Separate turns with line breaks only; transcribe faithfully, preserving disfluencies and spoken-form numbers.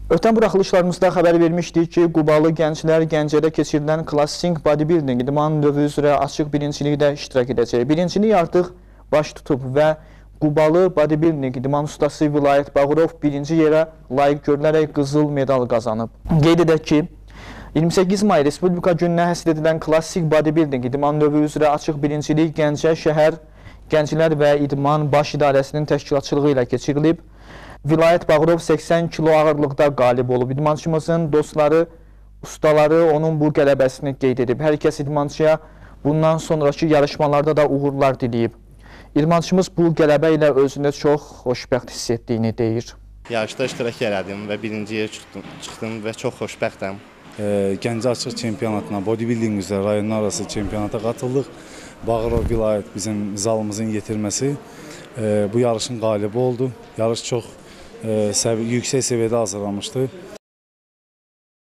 Ötən buraxılışlarımızda xəbər vermişdik ki, Qubalı gənclər Gəncədə keçirilən klassik bodybuilding idman növü üzrə açıq birincilikdə iştirak edəcək. Birincilik artıq baş tutub və Qubalı bodybuilding idman ustası Vilayət Bağırov birinci yerə layiq görülərək qızıl medal qazanıb. Qeyd edək ki, iyirmi səkkiz may Respublika gününə həsr edilən klassik bodybuilding idman növü üzrə açıq birincilik Gəncə şəhər Gənclər və İdman Baş İdarəsinin təşkilatçılığı ilə keçirilib. Vilayət Bağırov səksən kilo ağırlıqda qalib olub. İdmançımızın dostları, ustaları onun bu qələbəsini qeyd edib. Hər kəs idmançıya bundan sonraki yarışmalarda da uğurlar diləyib. İdmançımız bu qələbə ilə özünü çox xoşbəxt hiss etdiyini deyir.
Yarışda iştirak elədim və birinci yerə çıxdım, çıxdım və çox xoşbəxtəm.
E, Gəncə açıq çempionatına, bodybuilding üzrə rayonlar arası çempionata qatıldıq. Bağırov vilayət bizim zalımızın yetirməsi e, bu yarışın qalibi oldu. Yarış çox e, yüksək səviyyədə hazırlanmışdı.